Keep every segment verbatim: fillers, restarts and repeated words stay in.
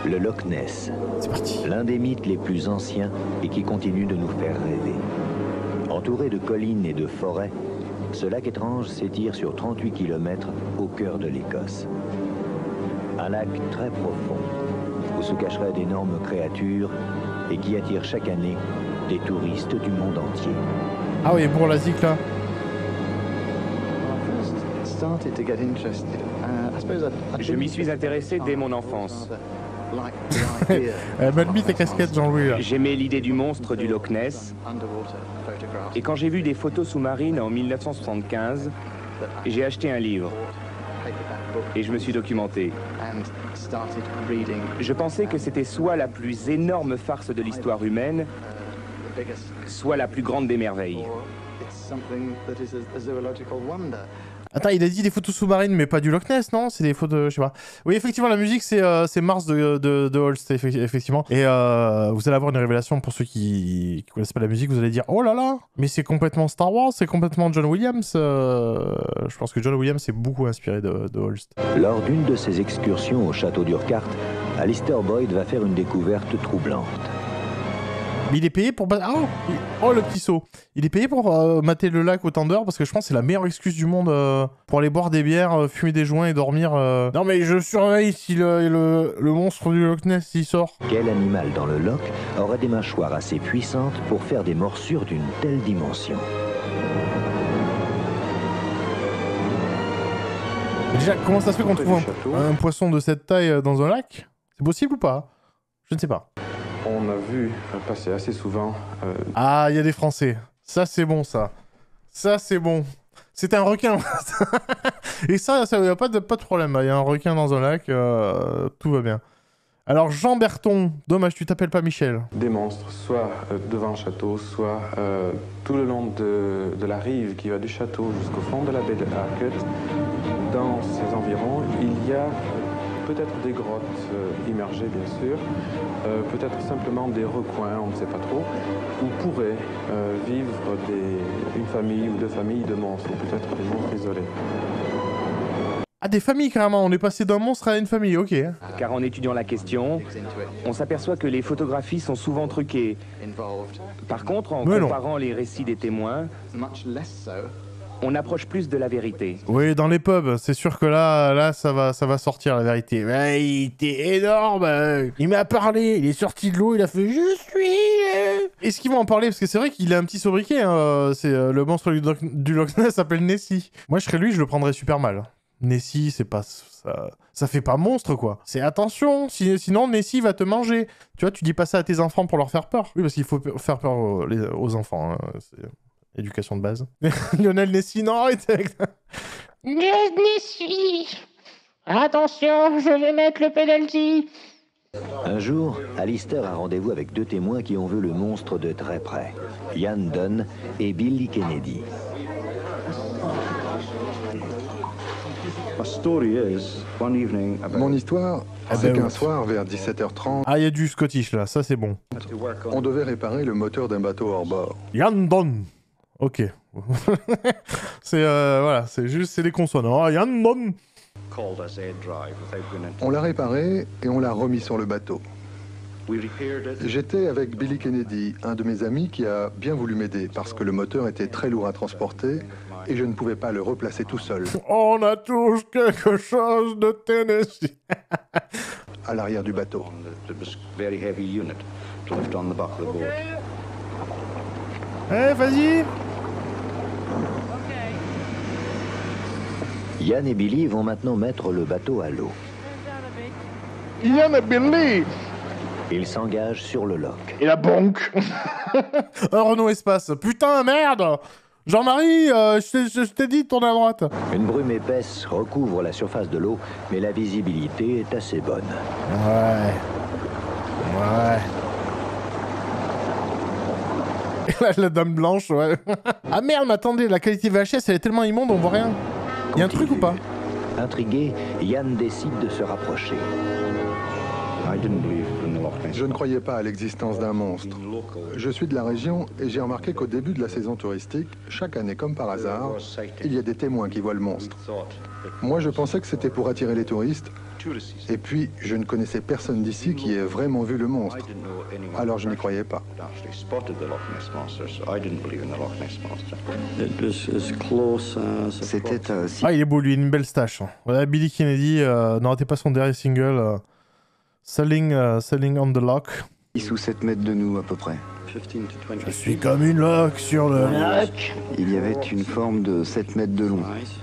Le Loch Ness, C'est parti. l'un des mythes les plus anciens et qui continue de nous faire rêver. Entouré de collines et de forêts, ce lac étrange s'étire sur trente-huit kilomètres au cœur de l'Écosse. Un lac très profond, où se cacheraient d'énormes créatures et qui attire chaque année des touristes du monde entier. Ah oui, pour la zik là. Je m'y suis intéressé dès mon enfance. Elle m'a mis ta casquette, Jean-Louis là. J'aimais l'idée du monstre du Loch Ness. Et quand j'ai vu des photos sous-marines en mille neuf cent soixante-quinze, j'ai acheté un livre. Et je me suis documenté. Je pensais que c'était soit la plus énorme farce de l'histoire humaine, soit la plus grande des merveilles. Attends, il a dit des photos sous-marines, mais pas du Loch Ness, non? C'est des photos, je sais pas. Oui, effectivement, la musique, c'est euh, c'est Mars de, de, de Holst, effectivement. Et euh, vous allez avoir une révélation pour ceux qui, qui connaissent pas la musique. Vous allez dire, oh là là, mais c'est complètement Star Wars, c'est complètement John Williams. Euh, je pense que John Williams s'est beaucoup inspiré de, de Holst. Lors d'une de ses excursions au château d'Urquhart, Alistair Boyd va faire une découverte troublante. Mais il est payé pour... Oh, il... oh le petit saut. Il est payé pour euh, mater le lac autant d'heures parce que je pense que c'est la meilleure excuse du monde euh, pour aller boire des bières, euh, fumer des joints et dormir. Euh... Non mais je surveille si le, le, le monstre du Loch Ness il sort. Quel animal dans le loch aurait des mâchoires assez puissantes pour faire des morsures d'une telle dimension? Déjà, comment ça se fait qu'on trouve un, un poisson de cette taille dans un lac? C'est possible ou pas? Je ne sais pas. On a vu passer assez souvent... Euh... Ah, il y a des Français. Ça, c'est bon, ça. Ça, c'est bon. C'est un requin. Et ça, il n'y a pas de, pas de problème. Il y a un requin dans un lac, euh, tout va bien. Alors, Jean Berton, dommage, tu t'appelles pas Michel. Des monstres, soit euh, devant le château, soit euh, tout le long de, de la rive qui va du château jusqu'au fond de la baie de Harcourt. Dans ces environs, il y a peut-être des grottes euh, immergées, bien sûr, euh, peut-être simplement des recoins, on ne sait pas trop, où pourraient euh, vivre des, une famille ou deux familles de monstres, ou peut-être des monstres isolés. Ah, des familles, carrément. On est passé d'un monstre à une famille, ok. Car en étudiant la question, on s'aperçoit que les photographies sont souvent truquées. Par contre, en Mais comparant non. les récits des témoins, on approche plus de la vérité. Oui, dans les pubs, c'est sûr que là, là, ça va, ça va sortir la vérité. Mais il était énorme. Il m'a parlé. Il est sorti de l'eau. Il a fait je suis. Est-ce qu'ils vont en parler? Parce que c'est vrai qu'il a un petit sobriquet. Hein. C'est euh, le monstre du, Loch, du Loch Ness s'appelle Nessie. Moi, je serais lui, je le prendrais super mal. Nessie, c'est pas ça, ça fait pas monstre quoi. C'est attention, si, sinon Nessie va te manger. Tu vois, tu dis pas ça à tes enfants pour leur faire peur. Oui, parce qu'il faut faire peur aux, les, aux enfants. Hein. C'est éducation de base. Lionel Nessie, non, arrêtez avec ça. Nessie, attention, je vais mettre le penalty. Un jour, Alistair a rendez-vous avec deux témoins qui ont vu le monstre de très près, Ian Dunn et Billy Kennedy. Mon histoire, Ah c'est ben qu'un oui. soir, vers dix-sept heures trente, Ah, il y a du Scottish là, ça c'est bon. on devait réparer le moteur d'un bateau hors bord. Yandon. Ok. c'est euh, voilà, c'est juste c'est des consonants. Ah, Yandon. On l'a réparé et on l'a remis sur le bateau. J'étais avec Billy Kennedy, un de mes amis qui a bien voulu m'aider parce que le moteur était très lourd à transporter et je ne pouvais pas le replacer tout seul. On a tous quelque chose de Tennessee. À l'arrière du bateau. Eh, vas-y. Ian et Billy vont maintenant mettre le bateau à l'eau. Ian et Billy. Ils s'engagent sur le loch. Et la banque. Un Renault Espace. Putain, merde. Jean-Marie, euh, je t'ai dit de tourner à droite. Une brume épaisse recouvre la surface de l'eau, mais la visibilité est assez bonne. Ouais. Ouais. Et là, la dame blanche, ouais. Ah merde, mais attendez, la qualité V H S, elle est tellement immonde, on voit rien. Il y a un truc ou pas? Intrigué, Ian décide de se rapprocher. Je ne croyais pas à l'existence d'un monstre. Je suis de la région et j'ai remarqué qu'au début de la saison touristique, chaque année comme par hasard, il y a des témoins qui voient le monstre. Moi, je pensais que c'était pour attirer les touristes Et puis, je ne connaissais personne d'ici qui ait vraiment vu le monstre. Alors je n'y croyais pas. C'était euh, si Ah, il est beau, lui, une belle stache. Voilà, Billy Kennedy, euh, n'arrêtez pas son dernier single, euh, Selling, euh, Selling on the Lock. six ou sept mètres de nous à peu près. Je suis comme une loque sur le... Il y avait une forme de sept mètres de long,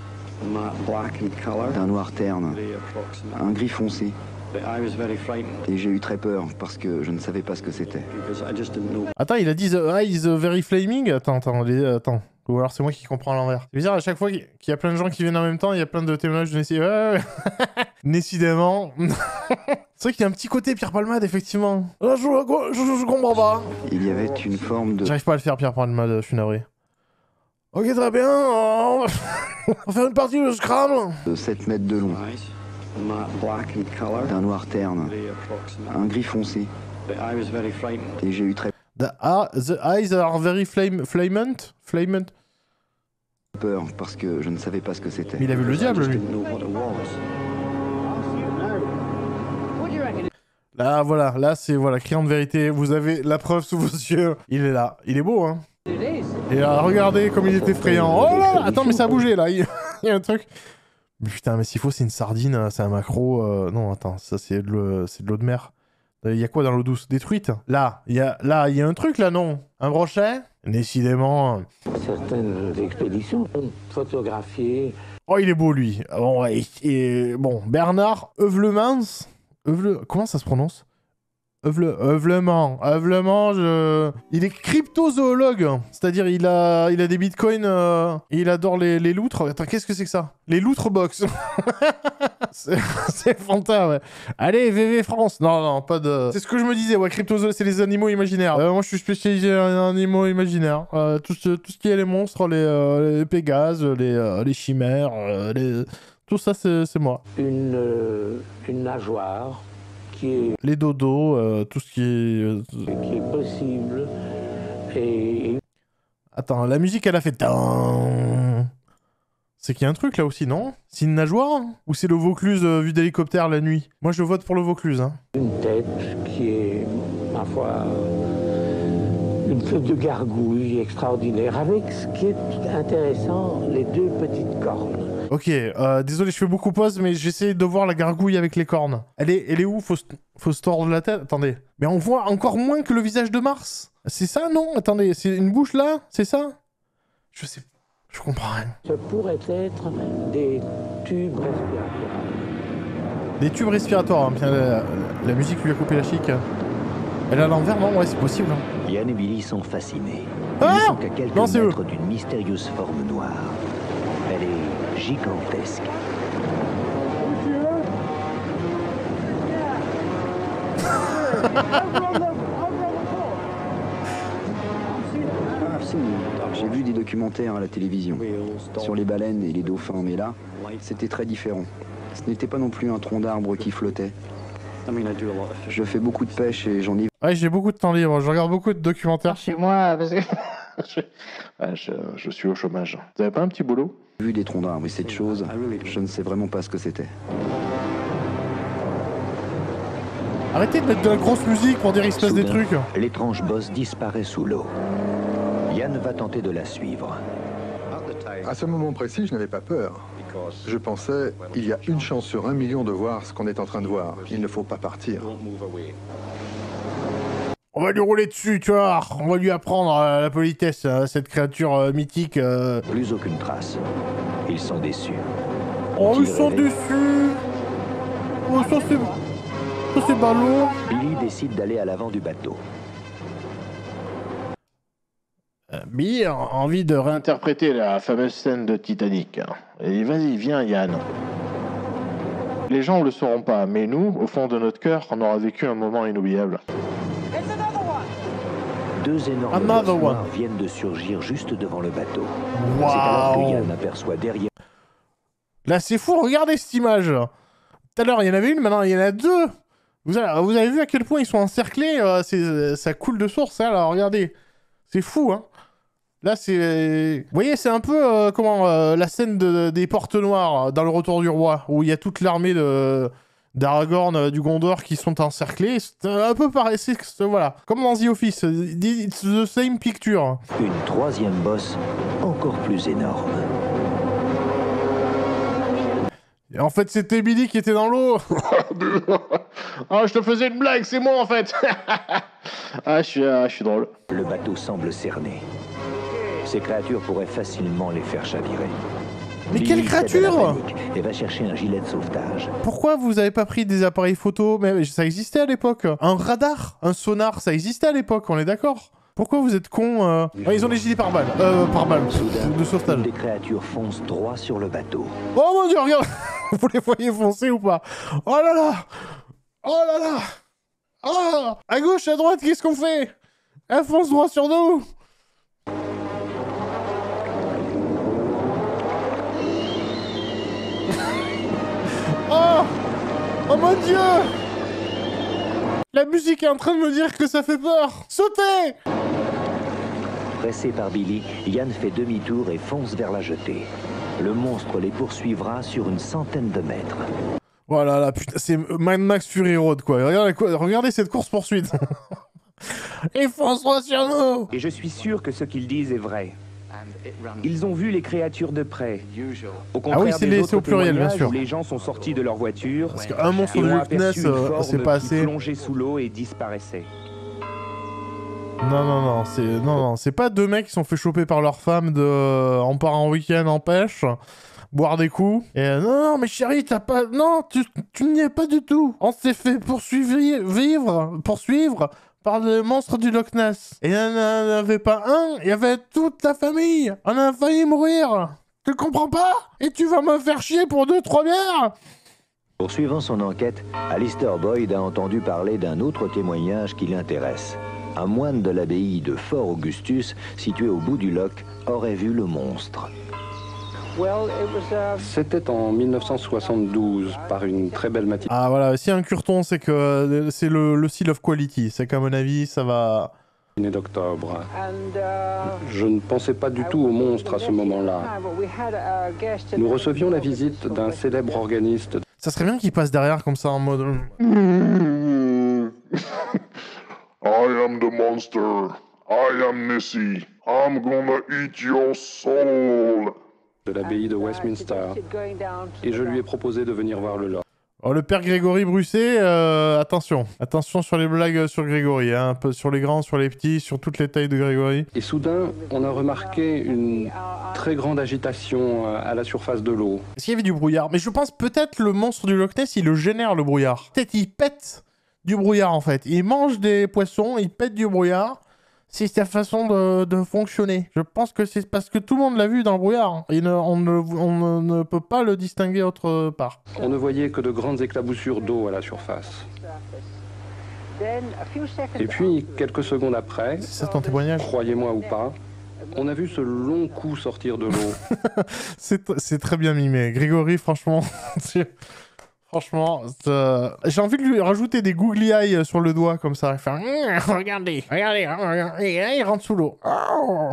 d'un noir terne, un gris foncé. Et j'ai eu très peur parce que je ne savais pas ce que c'était. Attends, il a dit The Eyes Very Flaming. Attends, attends, les- attends. Ou alors c'est moi qui comprends à l'envers. C'est bizarre, à chaque fois qu'il y a plein de gens qui viennent en même temps, il y a plein de témoignages de Nessie. Ouais, ouais. Décidément. C'est vrai qu'il y a un petit côté Pierre Palmade, effectivement. Ah, je, je, je, je comprends pas. Il y avait une forme de... J'arrive pas à le faire, Pierre Palmade, je suis navré. Ok, très bien. On va, on va faire une partie de Scrabble. de sept mètres de long, d'un noir terne, un gris foncé. Et j'ai eu très The, ah, the eyes are very flame, flamant. Flamant. peur parce que je ne savais pas ce que c'était. Mais il a vu le diable, lui. Là, voilà, là, c'est, voilà, criant de vérité. Vous avez la preuve sous vos yeux. Il est là. Il est beau, hein. Et là, regardez comme il est effrayant. Oh là là, attends, mais ça a bougé, là. Il il y a un truc. Mais putain, mais s'il faut, c'est une sardine, c'est un macro. Euh... Non, attends, ça, c'est de l'eau c'est de l'eau de mer. Il y a quoi dans l'eau douce? Des truites? Là, il y a, là, il y a un truc, là, non? Un brochet? Décidément. Certaines expéditions ont photographié. Oh, il est beau, lui. Bon, ouais, et, bon Bernard Heuvelemans. Heuvel... Comment ça se prononce? Heuvel... Heuvelement. Heuvelement, je... Il est cryptozoologue. C'est-à-dire, il a... il a des bitcoins. Euh... Et il adore les, les loutres. Attends, qu'est-ce que c'est que ça? Les loutres box. C'est fanta, ouais. Allez, V V France. Non, non, pas de... C'est ce que je me disais, ouais, cryptozoologue, c'est les animaux imaginaires. Euh, moi, je suis spécialisé en animaux imaginaires. Euh, tout, ce, tout ce qui est les monstres, les, euh, les pégases, les, euh, les chimères, euh, les... Tout ça, c'est moi. Une, euh, une nageoire qui est, Les dodos, euh, tout ce qui est... euh, qui est possible. Et, et Attends, la musique, elle a fait... Tan. C'est qu'il y a un truc, là aussi, non? C'est une nageoire? Hein? Ou c'est le Vaucluse euh, vu d'hélicoptère la nuit? Moi, je vote pour le Vaucluse, hein. une tête qui est, ma foi, une tête de gargouille extraordinaire, avec ce qui est intéressant, les deux petites cornes. Ok, euh, désolé, je fais beaucoup pause, mais j'essaie de voir la gargouille avec les cornes. Elle est, elle est où? Faut se, faut se tordre la tête? Attendez. Mais on voit encore moins que le visage de Mars. C'est ça, non? Attendez, c'est une bouche là? C'est ça? Je sais... Je comprends rien. Ce pourrait être des tubes respiratoires. Des tubes respiratoires, hein. Bien, la, la musique lui a coupé la chic. Elle est à l'envers, non? Ouais, c'est possible. Hein. Yann et Billy sont fascinés. Ah Ils sont qu'à quelques non, c'est eux. mètres d'une mystérieuse forme noire. Elle est gigantesque. J'ai vu des documentaires à la télévision sur les baleines et les dauphins, mais là, c'était très différent. Ce n'était pas non plus un tronc d'arbre qui flottait. Je fais beaucoup de pêche et j'en ai Ouais, j'ai beaucoup de temps libre. Je regarde beaucoup de documentaires. Chez moi, parce que je... Ouais, je, je suis au chômage. Vous avez pas un petit boulot? vu des troncs d'arbre et cette chose, je ne sais vraiment pas ce que c'était. Arrêtez de mettre de la grosse musique pour dire il se passe des trucs. L'étrange bosse disparaît sous l'eau. Yann va tenter de la suivre. À ce moment précis, je n'avais pas peur. Je pensais, il y a une chance sur un million de voir ce qu'on est en train de voir. Il ne faut pas partir. On va lui rouler dessus, tu vois. On va lui apprendre euh, la politesse, euh, cette créature euh, mythique. Euh... Plus aucune trace. Ils sont déçus. Oh, Ont-ils ils sont rêvé? déçus. Oh, ça c'est... Ça c'est ballot. Billy décide d'aller à l'avant du bateau. Euh, Billy a envie de réinterpréter la fameuse scène de Titanic. Et vas-y, viens Yann. Les gens ne le sauront pas, mais nous, au fond de notre cœur, on aura vécu un moment inoubliable. Deux énormes Another bosses one. noires viennent de surgir juste devant le bateau. C'est alors que Waouh. Yann aperçoit derrière Là c'est fou, regardez cette image. Tout à l'heure il y en avait une, maintenant il y en a deux. Vous avez, vous avez vu à quel point ils sont encerclés, euh, c'est, ça coule de source, hein, là, regardez. C'est fou, hein. Là c'est... Vous voyez, c'est un peu euh, comment euh, la scène de, des portes noires dans Le Retour du Roi, où il y a toute l'armée de... d'Aragorn, euh, du Gondor qui sont encerclés. C'est un peu pareil, c'est voilà, comme dans The Office, it's the same picture. Une troisième bosse encore plus énorme. Et en fait, c'était Billy qui était dans l'eau. Ah, je te faisais une blague, c'est moi en fait. Ah, je suis, ah, je suis drôle. Le bateau semble cerné. Ces créatures pourraient facilement les faire chavirer. Mais Billy quelle cède à la créature! panique et va chercher un gilet de sauvetage. Pourquoi vous avez pas pris des appareils photo? Mais ça existait à l'époque. Un radar, un sonar, ça existait à l'époque, on est d'accord? Pourquoi vous êtes cons euh... ah, ils ont des gilets pare-balles. Euh, pare-balles. Soudain, De sauvetage. des créatures foncent droit sur le bateau. Oh mon dieu, regarde. Vous les voyez foncer ou pas? Oh là là. Oh là là. Oh. À gauche, à droite, qu'est-ce qu'on fait? Elle fonce droit sur nous. Oh. Oh mon dieu. La musique est en train de me dire que ça fait peur. Sautez. Pressé par Billy, Yann fait demi-tour et fonce vers la jetée. Le monstre les poursuivra sur une centaine de mètres. Voilà, là, putain, c'est Mad Max Fury Road, quoi. Regardez, quoi. Regardez cette course-poursuite. Ils fonce droit sur nous. Et je suis sûr que ce qu'ils disent est vrai. Ils ont vu les créatures de près. Au contraire Ah oui, c'est des les- autres c'est au pluriel, bien témoignages sûr. où les gens sont sortis de leur voiture Parce qu'un monstre et de ont Loch Ness, aperçu une euh, forme c'est pas qui assez. plongeait sous l'eau et disparaissait. Non, non, non, c'est non, non, c'est pas deux mecs qui sont fait choper par leur femme de. On part en week-end en pêche, boire des coups. Et euh, non, non, mais chérie, t'as pas. Non, tu, tu n'y es pas du tout. On s'est fait poursuivre, vivre, poursuivre par des monstres du Loch Ness. Et il n'y en avait pas un, il y avait toute la famille. On a failli mourir. Tu comprends pas? Et tu vas me faire chier pour deux, trois bières? Poursuivant son enquête, Alistair Boyd a entendu parler d'un autre témoignage qui l'intéresse. Un moine de l'abbaye de Fort Augustus, situé au bout du loch, aurait vu le monstre. C'était en mille neuf cent soixante-douze, par une très belle matinée. Ah voilà, si un curton, c'est que euh, c'est le, le seal of quality. C'est qu'à mon avis, ça va. d'octobre. Je ne pensais pas du tout au monstre à ce moment-là. Nous recevions la visite d'un célèbre organiste. Ça serait bien qu'il passe derrière comme ça en mode. I am the monster. I am Nessie. I'm gonna eat your soul. De l'abbaye de Westminster. Et je lui ai proposé de venir voir le loch. Oh, le père Grégory Brusset, euh, attention. Attention sur les blagues sur Grégory, hein, un peu sur les grands, sur les petits, sur toutes les tailles de Grégory. Et soudain, on a remarqué une très grande agitation à la surface de l'eau. Est-ce qu'il y avait du brouillard? Mais je pense peut-être le monstre du Loch Ness, il le génère, le brouillard. Peut-être il pète du brouillard, en fait. Il mange des poissons, il pète du brouillard. C'est sa façon de, de fonctionner. Je pense que c'est parce que tout le monde l'a vu dans le brouillard. Et ne, on, ne, on ne peut pas le distinguer autre part. On ne voyait que de grandes éclaboussures d'eau à la surface. Et puis, quelques secondes après, c'est ça ton témoignage? Croyez-moi ou pas, on a vu ce long coup sortir de l'eau. C'est très bien mimé. Grégory, franchement... Franchement, euh, j'ai envie de lui rajouter des googly eyes sur le doigt, comme ça. Faire, mmh, regardez, regardez, regardez, et là, il rentre sous l'eau. Oh.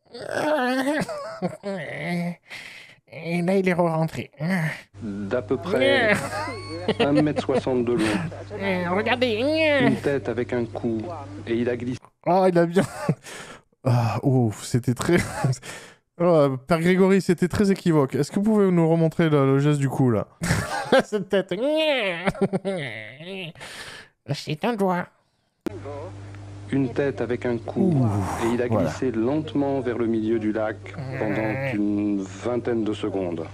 Et là, il est re-rentré. D'à peu près un mètre soixante de long. Regardez. Une tête avec un cou, et il a glissé. Oh, il a bien... Ah, ouf, c'était très... Oh, Père Grégory, c'était très équivoque. Est-ce que vous pouvez nous remontrer le, le geste du cou, là? Cette tête. C'est un doigt. Une tête avec un cou. Ouh, et il a glissé voilà. lentement vers le milieu du lac pendant une vingtaine de secondes.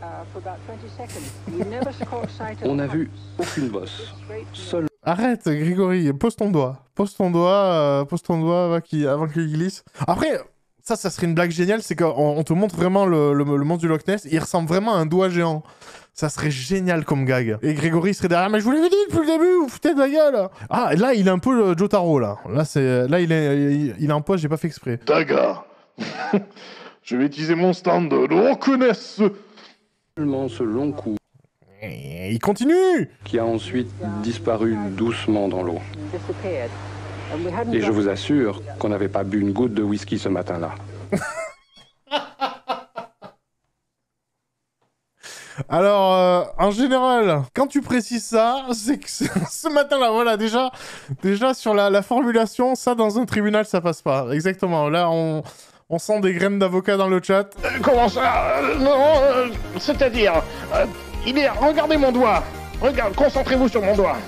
On n'a vu aucune bosse. Seul... Arrête, Grégory, pose ton doigt. Pose ton doigt, euh, pose ton doigt avant qu'il avant qu'il glisse. Après... Ça, ça serait une blague géniale, c'est qu'on on te montre vraiment le, le, le monstre du Loch Ness, il ressemble vraiment à un doigt géant. Ça serait génial comme gag. Et Grégory serait derrière, mais je vous l'avais dit depuis le début, vous foutez de ma gueule. Ah, là, il est un peu le Jotaro, là. Là, c'est, là il, est, il, il est en poste, j'ai pas fait exprès. Daga. Je vais utiliser mon stand de Loch Ness. Seulement ce long coup. Et il continue. Qui a ensuite disparu doucement dans l'eau. Et je vous assure qu'on n'avait pas bu une goutte de whisky ce matin-là. Alors, euh, en général, quand tu précises ça, c'est que ce matin-là, voilà, déjà, déjà sur la, la formulation, ça, dans un tribunal, ça passe pas. Exactement. Là, on, on sent des graines d'avocat dans le chat. Euh, comment ça euh, Non, euh, c'est-à-dire... Euh, il est... Regardez mon doigt. Regarde, concentrez-vous sur mon doigt.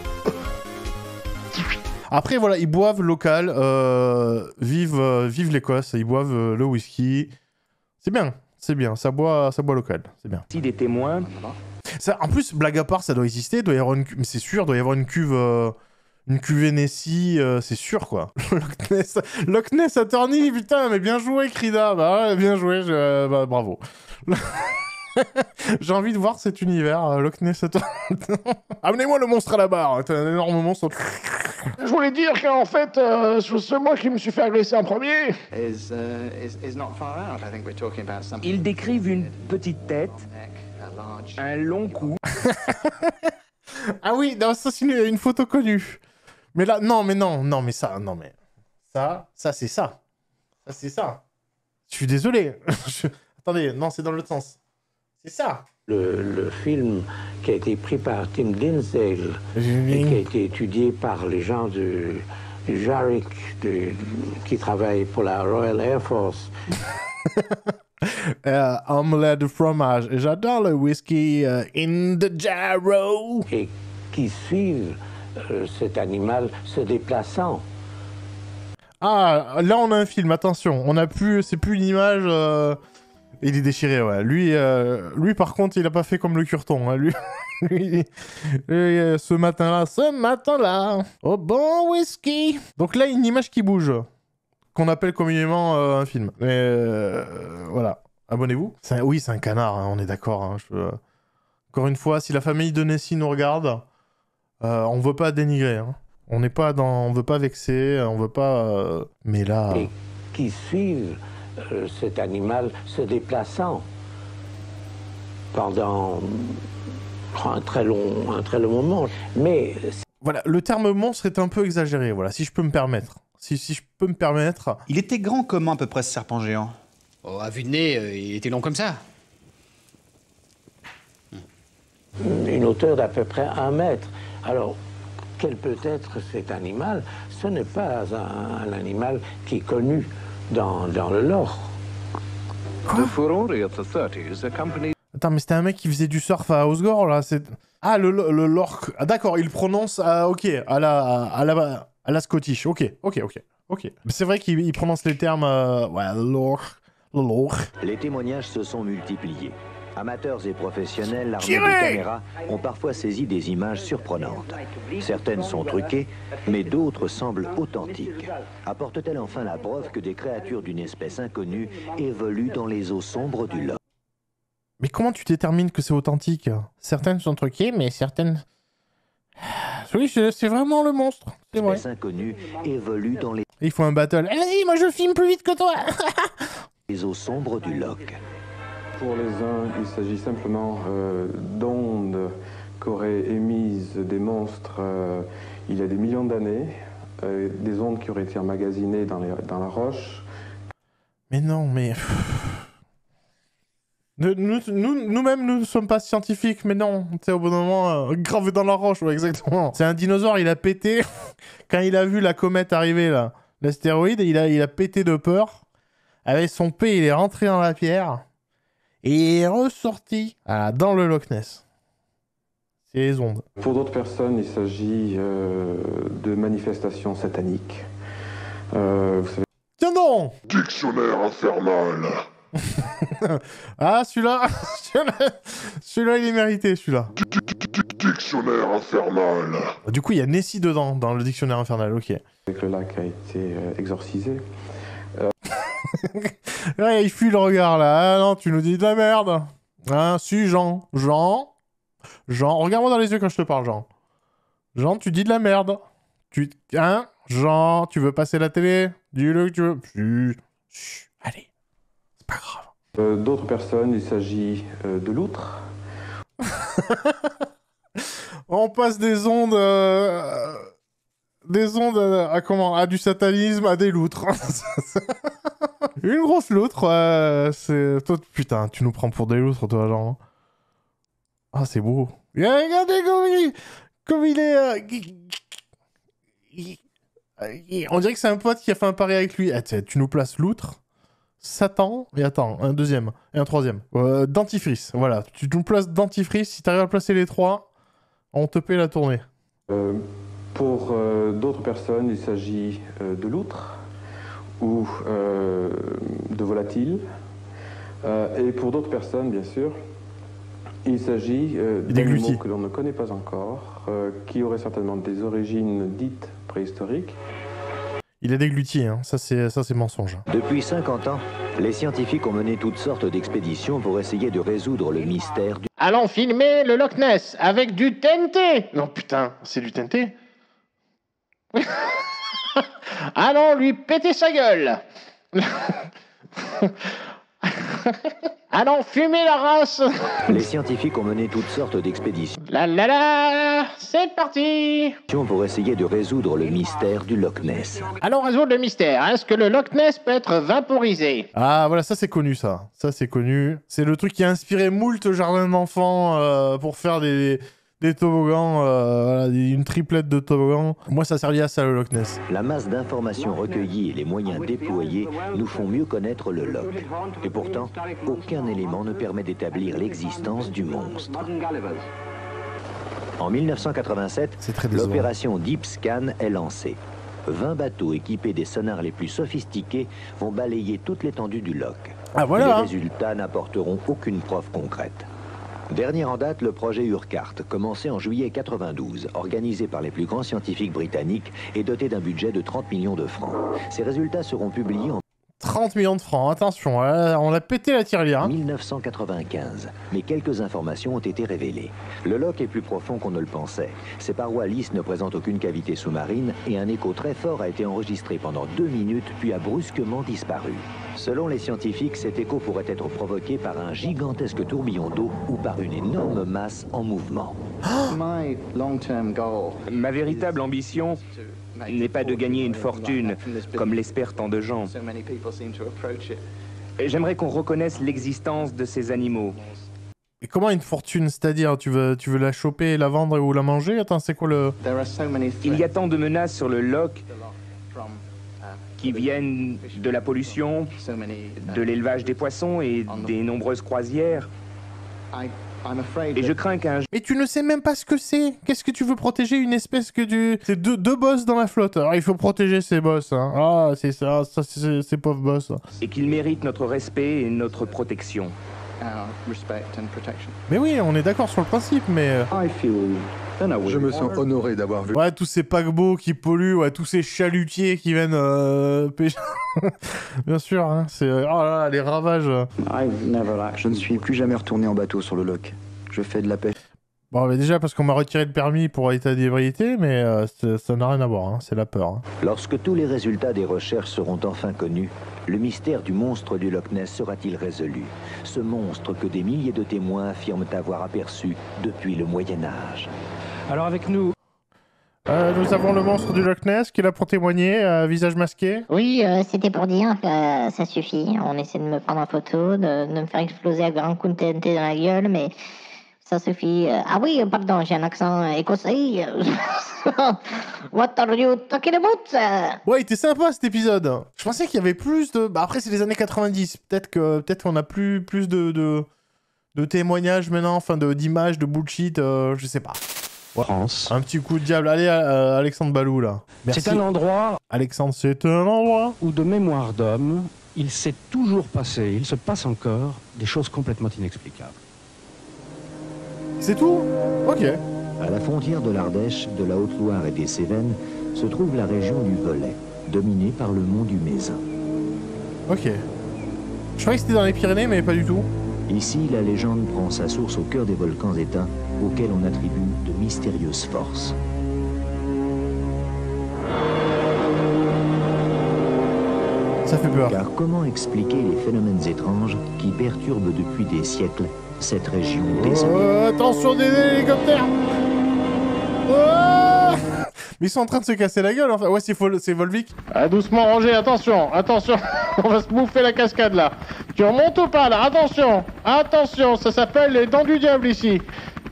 Après, voilà, ils boivent local, euh, vive, euh, vive l'Écosse, ils boivent euh, le whisky. C'est bien. C'est bien, ça boit, ça boit local, c'est bien. Si des témoins. Ça, en plus, blague à part, ça doit exister, doit y avoir une, mais c'est sûr, doit y avoir une cuve, euh, une cuve Nessie, euh, c'est sûr quoi. Loch Ness, Loch Ness Attorney, putain, mais bien joué, Krida, bah ouais, bien joué, je, euh, bah, bravo. J'ai envie de voir cet univers, euh, Loch Ness Attorney. Amenez-moi le monstre à la barre, t'as un énorme monstre. Je voulais dire qu'en fait, euh, c'est moi qui me suis fait agresser en premier. Is, uh, is, is not far out. I think we're talking about something. Ils décrivent une petite tête, un long cou. Ah oui, non, ça c'est une, une photo connue. Mais là, non, mais non, non, mais ça, non, mais ça, ça c'est ça. Ça c'est ça. Je suis désolé. Je... Attendez, non, c'est dans l'autre sens. C'est ça. Le, le film qui a été pris par Tim Dinsdale et qui a été étudié par les gens du, du Jarrick de, qui travaillent pour la Royal Air Force. euh, omelette de fromage. J'adore le whisky uh, in the jarro. Et qui suivent euh, cet animal se déplaçant. Ah, là on a un film, attention. On a plus, c'est plus une image... Euh... Il est déchiré, ouais. Lui, euh, lui, par contre, il a pas fait comme le curton. Hein. Lui, lui, lui euh, ce matin-là, ce matin-là, au bon whisky. Donc là, une image qui bouge, qu'on appelle communément euh, un film. Mais euh, voilà, abonnez-vous. Oui, c'est un canard, hein, on est d'accord. Hein, je... Encore une fois, si la famille de Nessie nous regarde, euh, on veut pas dénigrer. Hein. On n'est pas dans, on veut pas vexer, on veut pas. Euh... Mais là. Et qui suivent. Euh, cet animal se déplaçant pendant un très long, un très long moment. Mais voilà, le terme monstre est un peu exagéré. Voilà, si je peux me permettre, si, si je peux me permettre. Il était grand comment à peu près ce serpent géant? Oh, à vue de nez, euh, il était long comme ça. Une hauteur d'à peu près un mètre. Alors, quel peut être cet animal? Ce n'est pas un, un animal qui est connu dans, dans le lore. Attends, mais c'était un mec qui faisait du surf à Osgore, là. Ah, le, le lore. Ah, d'accord, il prononce. Ah, ok, à la, à la, à la Scottish. Ok, ok, ok, ok. C'est vrai qu'il prononce les termes. Euh, ouais, le lore, le lore. Les témoignages se sont multipliés. Amateurs et professionnels armés de caméras ont parfois saisi des images surprenantes. Certaines sont truquées, mais d'autres semblent authentiques. Apportent-elles enfin la preuve que des créatures d'une espèce inconnue évoluent dans les eaux sombres du Loch? Mais comment tu détermines que c'est authentique? Certaines sont truquées, mais certaines... Oui, c'est vraiment le monstre. C'est vrai. L'espèce inconnue évolue dans les... Il faut un battle. Vas-y, moi je filme plus vite que toi. les eaux sombres du Loch. Pour les uns, il s'agit simplement euh, d'ondes qu'auraient émises des monstres euh, il y a des millions d'années, euh, des ondes qui auraient été emmagasinées dans, les, dans la roche. Mais non, mais... Nous, nous, nous, nous-mêmes, nous ne sommes pas scientifiques, mais non, tu sais, au bon moment, euh, gravé dans la roche, ouais, exactement. C'est un dinosaure, il a pété, quand il a vu la comète arriver, là, l'astéroïde, il a, il a pété de peur, avec son P, il est rentré dans la pierre, et il est ressorti ah, dans le Loch Ness. C'est les ondes. Pour d'autres personnes, il s'agit euh, de manifestations sataniques. Euh, vous savez... Tiens donc! Dictionnaire infernal. Ah, celui-là, celui-là, il est mérité, celui-là. Dictionnaire infernal. Du coup, il y a Nessie dedans, dans le dictionnaire infernal, ok. Avec le lac a été euh, exorcisé. Euh... Ouais, il fuit le regard, là. Ah non, tu nous dis de la merde. Hein, si, Jean. Jean. Jean, regarde-moi dans les yeux quand je te parle, Jean. Jean, tu dis de la merde. Tu... Hein, Jean, tu veux passer la télé? Dis-le que tu veux. Chut. Chut. Allez. C'est pas grave. Euh, D'autres personnes, il s'agit euh, de loutres. On passe des ondes... Euh... Des ondes à, à comment? À du satanisme, à des loutres. Une grosse loutre, euh, c'est... Toi, putain, tu nous prends pour des loutres, toi, genre. Ah, c'est beau. Et regardez comme il, comme il est... Euh... On dirait que c'est un pote qui a fait un pari avec lui. Ah, tu nous places l'outre, Satan, et attends, un deuxième, et un troisième. Euh, dentifrice, voilà. Tu nous places dentifrice, si t'arrives à placer les trois, on te paie la tournée. Euh, pour euh, d'autres personnes, il s'agit euh, de loutre ou euh, de volatile. Euh, et pour d'autres personnes, bien sûr, il s'agit euh, d'animaux que l'on ne connaît pas encore, euh, qui auraient certainement des origines dites préhistoriques. Il est dégluti, hein. Ça c'est ça c'est mensonge. Depuis cinquante ans, les scientifiques ont mené toutes sortes d'expéditions pour essayer de résoudre le mystère du... Allons filmer le Loch Ness avec du T N T. Non putain, c'est du T N T. Allons lui péter sa gueule. Allons fumer la race. Les scientifiques ont mené toutes sortes d'expéditions. La la la, c'est parti. Pour essayer de résoudre le mystère du Loch Ness. Allons résoudre le mystère. Est-ce que le Loch Ness peut être vaporisé? Ah voilà, ça c'est connu ça. Ça c'est connu. C'est le truc qui a inspiré moult jardins d'enfants euh, pour faire des... Des toboggans, euh, voilà, une triplette de toboggans. Moi, ça servait à ça, le Loch Ness. La masse d'informations recueillies et les moyens déployés nous font mieux connaître le Loch. Et pourtant, aucun élément ne permet d'établir l'existence du monstre. En mille neuf cent quatre-vingt-sept, l'opération Deep Scan est lancée. vingt bateaux équipés des sonars les plus sophistiqués vont balayer toute l'étendue du Loch. Ah, voilà. Les résultats n'apporteront aucune preuve concrète. Dernier en date, le projet Urquhart, commencé en juillet quatre-vingt-douze, organisé par les plus grands scientifiques britanniques et doté d'un budget de trente millions de francs. Ces résultats seront publiés en trente millions de francs, attention, on a pété la tirelire. Hein. mille neuf cent quatre-vingt-quinze, mais quelques informations ont été révélées. Le Loch est plus profond qu'on ne le pensait. Ses parois lisses ne présentent aucune cavité sous-marine et un écho très fort a été enregistré pendant deux minutes puis a brusquement disparu. Selon les scientifiques, cet écho pourrait être provoqué par un gigantesque tourbillon d'eau ou par une énorme masse en mouvement. Ma véritable ambition n'est pas de gagner une fortune, comme l'espèrent tant de gens. J'aimerais qu'on reconnaisse l'existence de ces animaux. Et comment une fortune? C'est-à-dire, tu veux, tu veux la choper, la vendre ou la manger? Attends, c'est quoi le... Il y a tant de menaces sur le Loch qui viennent de la pollution, de l'élevage des poissons et des nombreuses croisières. Et je crains qu'un... Mais tu ne sais même pas ce que c'est. Qu'est-ce que tu veux protéger? Une espèce que du... C'est deux, deux boss dans la flotte. Alors il faut protéger ces boss. Hein. Ah, c'est ça, ça c'est ces pauvres boss. Et qu'ils méritent notre respect et notre protection. Mais oui, on est d'accord sur le principe, mais... Je me sens honoré d'avoir vu... Ouais, tous ces paquebots qui polluent, ouais, tous ces chalutiers qui viennent euh, pêcher... Bien sûr, hein, c'est... Oh là là, les ravages. Je ne suis plus jamais retourné en bateau sur le Loch. Je fais de la pêche. Bon, mais déjà parce qu'on m'a retiré le permis pour état d'ébriété, mais euh, ça n'a rien à voir, hein, c'est la peur. Hein. Lorsque tous les résultats des recherches seront enfin connus, le mystère du monstre du Loch Ness sera-t-il résolu? Ce monstre que des milliers de témoins affirment avoir aperçu depuis le Moyen-Âge. Alors avec nous... Euh, nous avons le monstre du Loch Ness qui est là pour témoigner, euh, visage masqué. Oui, euh, c'était pour dire que euh, ça suffit. On essaie de me prendre en photo, de, de me faire exploser un grand coup de T N T dans la gueule, mais... Ça suffit. Ah oui, pardon, j'ai un accent écossais. What are you talking about? Ouais, il était sympa cet épisode. Je pensais qu'il y avait plus de... Bah après, c'est les années quatre-vingt-dix. Peut-être que peut-être qu'on a plus, plus de, de, de témoignages maintenant, enfin d'images, de, de bullshit, euh, je sais pas. Ouais. France. Un petit coup de diable. Allez, euh, Alexandre Balou, là. C'est un endroit... Alexandre, c'est un endroit... où de mémoire d'homme, il s'est toujours passé, il se passe encore, des choses complètement inexplicables. C'est tout? Ok. À la frontière de l'Ardèche, de la Haute-Loire et des Cévennes se trouve la région du Velay, dominée par le mont du Mézin. Ok. Je croyais que c'était dans les Pyrénées, mais pas du tout. Ici, la légende prend sa source au cœur des volcans éteints, auxquels on attribue de mystérieuses forces. Ça fait peur. Car comment expliquer les phénomènes étranges qui perturbent depuis des siècles cette région désolée? Oh, attention des hélicoptères! Oh, mais ils sont en train de se casser la gueule, enfin. Ouais, c'est Volvic. Ah, doucement, Roger, attention, attention. On va se bouffer la cascade, là. Tu remontes ou pas, là? Attention, attention, ça s'appelle les dents du diable, ici.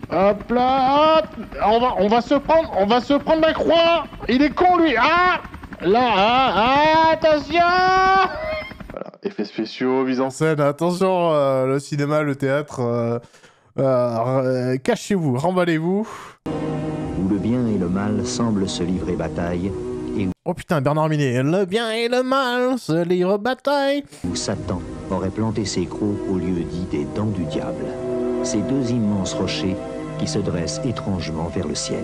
Hop là, hop. On va, on va se prendre, on va se prendre la croix. Il est con lui. Ah, là, ah, ah, attention. Voilà, effets spéciaux, mise en scène. Attention, euh, le cinéma, le théâtre, euh, euh, cachez-vous, remballez-vous. Où le bien et le mal semblent se livrer bataille, et Oh putain, Bernard Minet, le bien et le mal se livrent bataille. où Satan aurait planté ses crocs au lieu dit des dents du diable. Ces deux immenses rochers qui se dressent étrangement vers le ciel.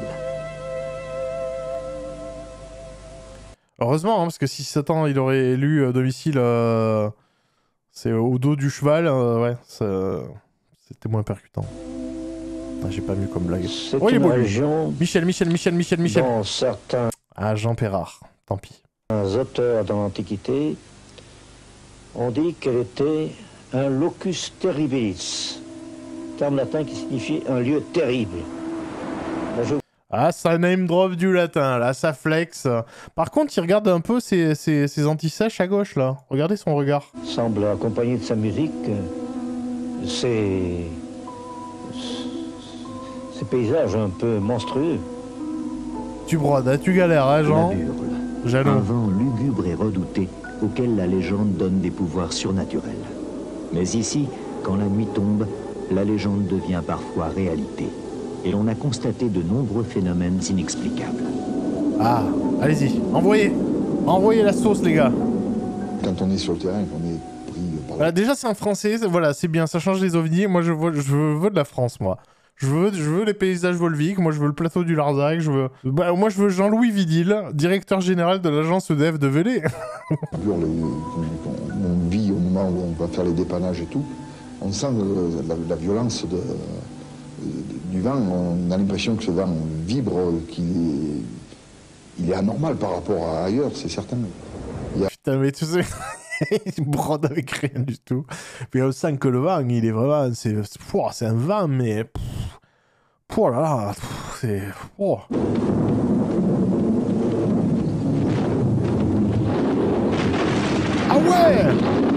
Heureusement, hein, parce que si Satan il aurait élu euh, domicile, euh, c'est au dos du cheval, euh, ouais, ça- c'était moins percutant. Ah, j'ai pas mieux comme blague. C'est Oh, il est une beau, lui. région Michel, Michel, Michel, Michel, Michel. dont certains Ah, Jean Perrard, tant pis. auteurs de l'Antiquité ont dit qu'elle était un locus terribilis, terme latin qui signifie un lieu terrible. Ben, je Ah, ça name drop du latin, là, ça flex. Par contre, il regarde un peu ses, ses, ses anti-sèches à gauche, là. Regardez son regard. semble accompagner de sa musique euh, ces, ces paysages un peu monstrueux. Tu brodes, hein, tu galères, hein, Jean? La burle, un Jaloux. vent lugubre et redouté auquel la légende donne des pouvoirs surnaturels. Mais ici, quand la nuit tombe, la légende devient parfois réalité. Et l'on a constaté de nombreux phénomènes inexplicables. Ah, allez-y, envoyez. Envoyez la sauce, les gars. Quand on est sur le terrain, qu'on est pris par Voilà, déjà, c'est en français, c'est- voilà, c'est bien, ça change les ovnis. Moi, je veux, je veux de la France, moi. Je veux, je veux les paysages volviques, moi je veux le plateau du Larzac, je veux... Bah, moi je veux Jean-Louis Vidil, directeur général de l'agence E D F de Vélé. la burle, on, on vit au moment où on va faire les dépannages et tout. On sent euh, la, la violence de, de- du vent. On a l'impression que ce vent vibre, qu'il est, il est anormal par rapport à ailleurs, c'est certain. Il y a- Putain, mais tu sais, il brode avec rien du tout. Puis on sent que le vent, il est vraiment... C'est pouah, c'est un vent, mais... pff, pouah là là, pff, c'est... pouah. Ah ouais!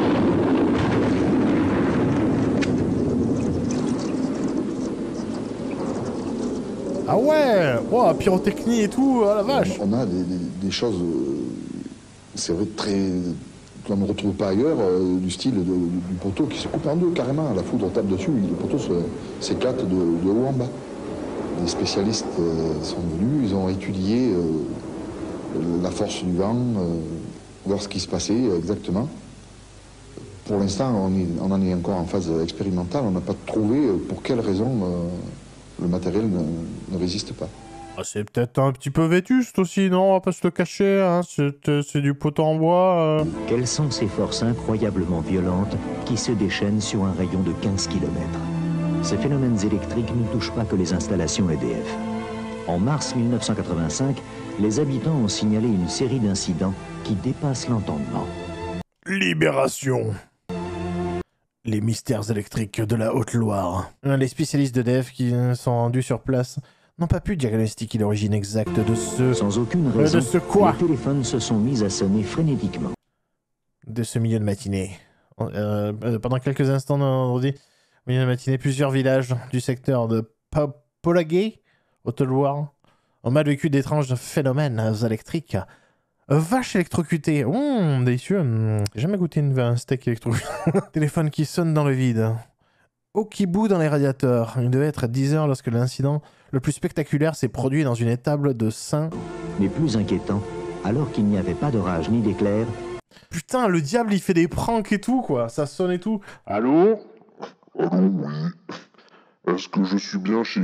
Ah ouais! Wow, pyrotechnie et tout, ah la vache! On a des, des- des choses, euh, c'est vrai, très qu'on ne retrouve pas ailleurs, euh, du style de- du poteau qui se coupe en deux carrément. La foudre tape dessus, le poteau se- s'éclate de, de haut en bas. Les spécialistes euh, sont venus, ils ont étudié euh, la force du vent, euh, voir ce qui se passait exactement. Pour l'instant, on, est- on en est encore en phase expérimentale. On n'a pas trouvé euh, pour quelle raison euh, le matériel ne, ne résiste pas. Ah, c'est peut-être un petit peu vétuste aussi, non? On va pas se le cacher, hein? C'est euh, c'est du poteau en bois. euh. Quelles sont ces forces incroyablement violentes qui se déchaînent sur un rayon de quinze kilomètres? Ces phénomènes électriques ne touchent pas que les installations E D F. En mars mille neuf cent quatre-vingt-cinq, les habitants ont signalé une série d'incidents qui dépassent l'entendement. Libération. Les mystères électriques de la Haute-Loire. Les spécialistes d'E D F qui euh, sont rendus sur place n'ont pas pu diagnostiquer l'origine exacte de ce... Sans aucune Euh, raison, de ce quoi? les téléphones se sont mis à sonner frénétiquement. De ce milieu de matinée. Euh, euh, pendant quelques instants vendredi, au milieu de matinée, plusieurs villages du secteur de Pa- Polaguet, Haute-Loire, ont mal vécu d'étranges phénomènes électriques. Vache électrocutée. Hum, délicieux. Hum, J'ai jamais goûté une, un steak électrocuté. Téléphone qui sonne dans le vide. Eau qui bout dans les radiateurs. Il devait être à dix heures lorsque l'incident le plus spectaculaire s'est produit dans une étable de Saint... Mais plus inquiétant, alors qu'il n'y avait pas d'orage ni d'éclair, Putain, le diable, il fait des pranks et tout, quoi. Ça sonne et tout. Allô? Allô, oui. Est-ce que je suis bien chez...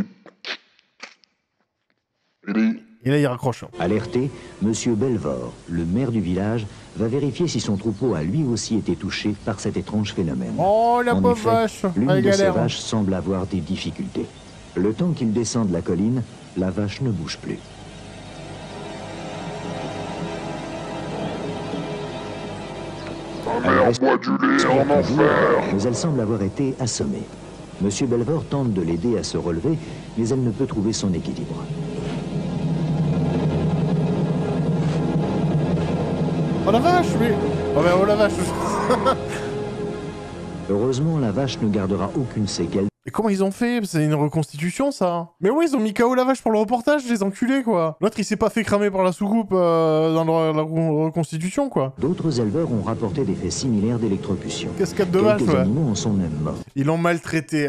Ellie? Et là, il raccroche. alerté, Monsieur Belvor, le maire du village, va vérifier si son troupeau a lui aussi été touché par cet étrange phénomène. Oh, la En pauvre effet, vache. l'une Elle de ces galère. vaches semble avoir des difficultés. Le temps qu'il descende la colline, la vache ne bouge plus. Ma mère boit du lait en enfer. Mais elle semble avoir été assommée. Monsieur Belvor tente de l'aider à se relever, mais elle ne peut trouver son équilibre. Oh la vache, mais... Oh, ben, oh la vache. Heureusement, la vache ne gardera aucune séquelle. Et comment ils ont fait? C'est une reconstitution, ça? Mais ouais, ils ont mis K O la vache pour le reportage, les enculés, quoi. L'autre, il s'est pas fait cramer par la soucoupe euh, dans le- la reconstitution, quoi. D'autres éleveurs ont rapporté des faits similaires d'électrocution. Cascade de vache, Quelques ouais. animaux en sont même morts. Ils l'ont maltraité.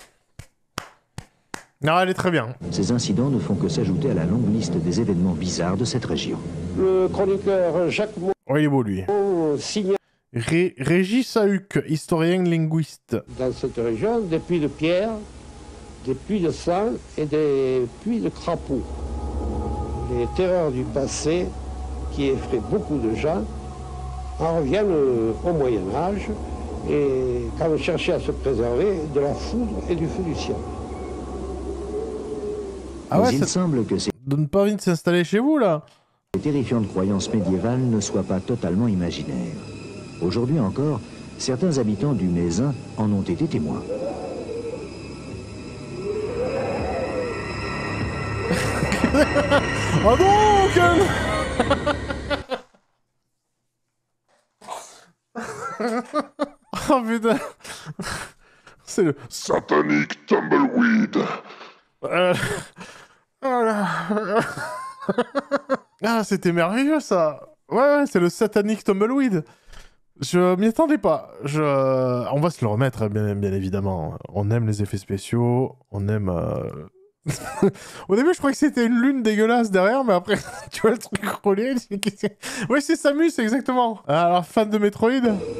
Non, elle est très bien. Ces incidents ne font que s'ajouter à la longue liste des événements bizarres de cette région. Le chroniqueur Jacques Mo Ouais, il est beau, lui. signale Ré Régis Sahuc, historien linguiste. dans cette région des puits de pierre, des puits de sang et des puits de crapauds. Les terreurs du passé, qui effraient beaucoup de gens, en reviennent au Moyen-Âge, et quand on cherchait à se préserver de la foudre et du feu du ciel. Ah ouais, Mais il ça semble que ces donne pas envie de s'installer chez vous, là. terrifiantes croyances médiévales ne soient pas totalement imaginaires. Aujourd'hui encore, certains habitants du Mézin en ont été témoins. Ah non, Ken. Oh putain. C'est le Satanic Tumbleweed. Euh... oh là. Ah, c'était merveilleux, ça. Ouais, ouais, c'est le Satanic Tumbleweed. Je m'y attendais pas. Je... On va se le remettre, bien, bien évidemment. On aime les effets spéciaux, on aime... Euh... Au début, je croyais que c'était une lune dégueulasse derrière, mais après, tu vois le truc roulé. Ouais, c'est Samus, exactement. Alors, fan de Metroid.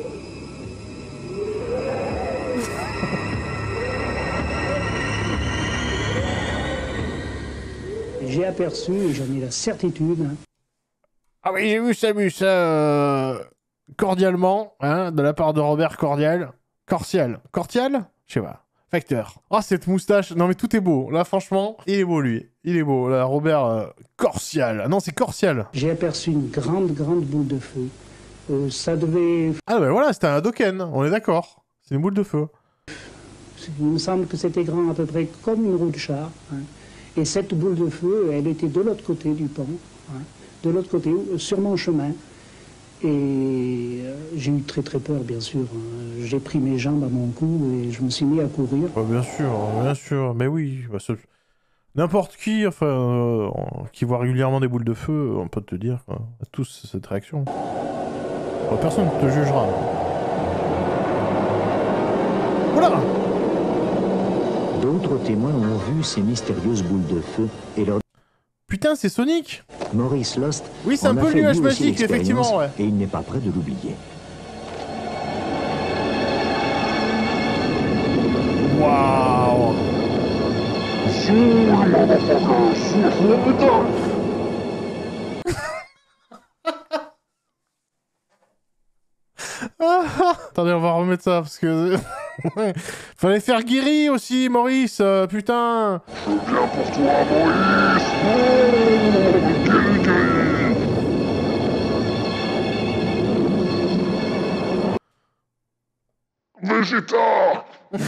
J'ai aperçu, et j'en ai la certitude... Hein. Ah oui, j'ai vu Samus, euh... cordialement, hein, de la part de Robert Cordial. Cortial. Cortial? Je sais pas. Facteur. Oh, cette moustache. Non, mais tout est beau. Là, franchement, il est beau, lui. Il est beau. Là, Robert euh, Cortial. Non, c'est Cortial. J'ai aperçu une grande, grande boule de feu. Euh, ça devait... Ah, ben voilà, c'était un Hadoken. On est d'accord. C'est une boule de feu. Il me semble que c'était grand à peu près comme une roue de char. Hein. Et cette boule de feu, elle était de l'autre côté du pont. Hein. De l'autre côté, sur mon chemin. Et euh, j'ai eu très très peur, bien sûr. J'ai pris mes jambes à mon cou et je me suis mis à courir. Oh, bien sûr, bien sûr. Mais oui, bah, ce... n'importe qui, enfin, euh, qui voit régulièrement des boules de feu, on peut te dire, quoi, a tous cette réaction. Bon, personne ne te jugera. Voilà. D'autres témoins ont vu ces mystérieuses boules de feu et leur... Putain, c'est Sonic. Maurice Lost. Oui, c'est un peu nuage magique, effectivement, ouais. Et il n'est pas prêt de l'oublier. Waouh. Attendez, on va remettre ça, parce que... Fallait faire Guéri aussi, Maurice, euh, putain. Je viens pour toi, Maurice. Oh, Guéri, Guéri. Vegeta.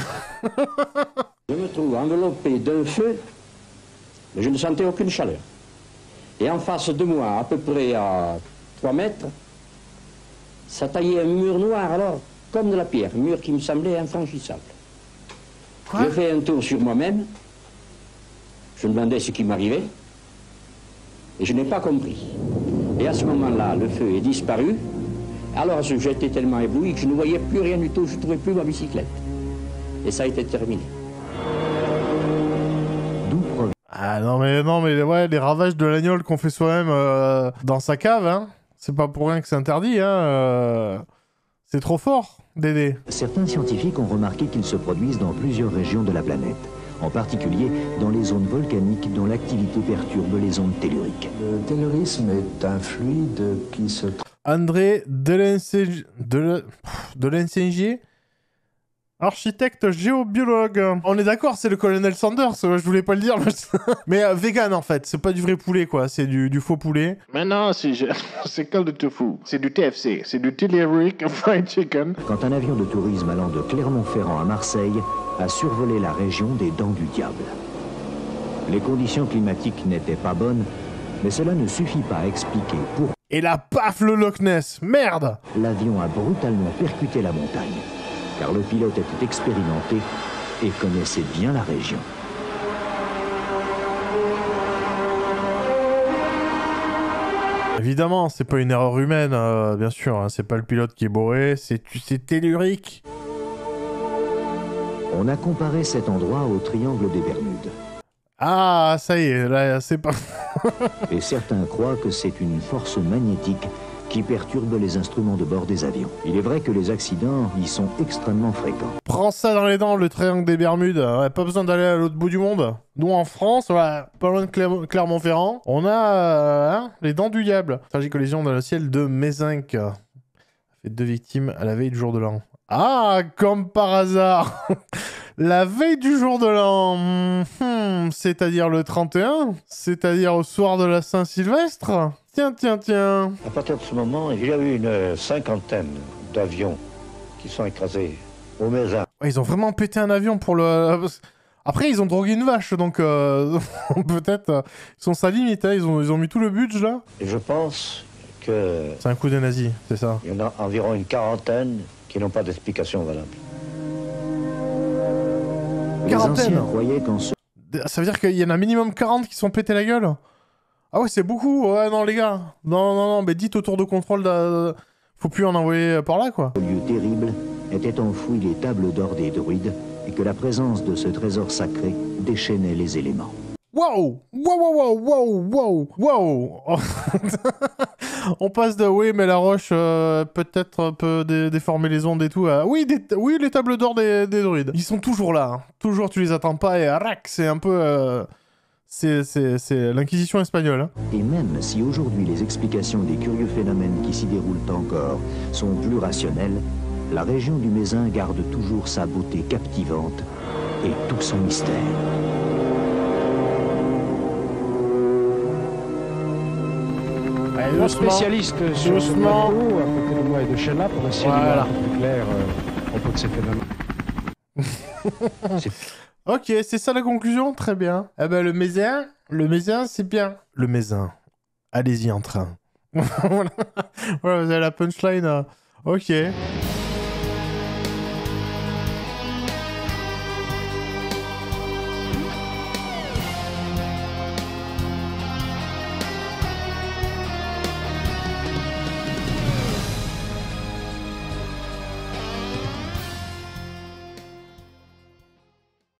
Je me trouve enveloppé d'un feu, mais je ne sentais aucune chaleur. Et en face de moi, à peu près à trois mètres, ça taillait un mur noir, alors, comme de la pierre, un mur qui me semblait infranchissable. J'ai fait un tour sur moi-même, je me demandais ce qui m'arrivait, et je n'ai pas compris. Et à ce moment-là, le feu est disparu, alors j'étais tellement ébloui que je ne voyais plus rien du tout, je ne trouvais plus ma bicyclette. Et ça a été terminé. Ah non mais non mais ouais, les ravages de l'agnole qu'on fait soi-même euh, dans sa cave, hein. C'est pas pour rien que c'est interdit, hein. Euh... C'est trop fort, Dédé. Certains scientifiques ont remarqué qu'ils se produisent dans plusieurs régions de la planète, en particulier dans les zones volcaniques dont l'activité perturbe les ondes telluriques. Le tellurisme est un fluide qui se... André Delensinger, de Delensinger, architecte géobiologue. On est d'accord, c'est le colonel Sanders, je voulais pas le dire, mais, mais euh, vegan en fait, c'est pas du vrai poulet quoi, c'est du, du faux poulet. Mais non, c'est que du tofu, c'est du T F C, c'est du Telluric Fried Chicken. Quand un avion de tourisme allant de Clermont-Ferrand à Marseille a survolé la région des Dents du Diable. Les conditions climatiques n'étaient pas bonnes, mais cela ne suffit pas à expliquer pourquoi... Et la paf, le Loch Ness, merde! L'avion a brutalement percuté la montagne, car le pilote était expérimenté et connaissait bien la région. Évidemment, c'est pas une erreur humaine, euh, bien sûr, hein, c'est pas le pilote qui est bourré, c'est tellurique. On a comparé cet endroit au triangle des Bermudes. Ah, ça y est, là, c'est pas... Et certains croient que c'est une force magnétique qui perturbe les instruments de bord des avions. Il est vrai que les accidents y sont extrêmement fréquents. Prends ça dans les dents, le triangle des Bermudes. Ouais, pas besoin d'aller à l'autre bout du monde. Nous, en France, ouais, pas loin de Cler- Clermont-Ferrand, on a euh, hein, les dents du diable. Tragique collision dans le ciel de Mézinc. Fait deux victimes à la veille du jour de l'an. Ah, comme par hasard. La veille du jour de l'an, hmm, c'est-à-dire le trente et un, c'est-à-dire au soir de la Saint-Sylvestre. Tiens, tiens, tiens. À partir de ce moment, il y a eu une cinquantaine d'avions qui sont écrasés au Mézin. Ouais, ils ont vraiment pété un avion pour le... Après, ils ont drogué une vache, donc euh... peut-être... Euh, ils sont sa limite, hein, ils, ont, ils ont mis tout le budget, là. Et je pense que... C'est un coup des nazis, c'est ça. Il y en a environ une quarantaine qui n'ont pas d'explication valable. Quarantaine. qu'en ce... Ça veut dire qu'il y en a minimum quarante qui sont pétés la gueule? Ah ouais, c'est beaucoup. Ouais, non, les gars. Non, non, non, mais dites au tour de contrôle, de... faut plus en envoyer par là, quoi. Au lieu terrible étaient enfouies les tables d'or des druides et que la présence de ce trésor sacré déchaînait les éléments. Wow! Wow, wow, wow, wow, wow, wow! On passe de oui, mais la roche euh, peut-être peut dé déformer les ondes et tout. À... Oui, des oui, les tables d'or des, des druides. Ils sont toujours là. Hein. Toujours, tu les attends pas et rac, c'est un peu. Euh... C'est l'inquisition espagnole. Hein. Et même si aujourd'hui les explications des curieux phénomènes qui s'y déroulent encore sont plus rationnelles, la région du Mézin garde toujours sa beauté captivante et tout son mystère. Un spécialiste sur ce plateau, à côté de moi et de Sheila, pour essayer voilà. de voir un peu plus clair euh, à propos de ces phénomènes. Ok, c'est ça la conclusion? Très bien. Eh ben, le Mézin, le Mézin, c'est bien. Le Mézin, allez-y en train. Voilà, vous avez la punchline. Euh... Ok.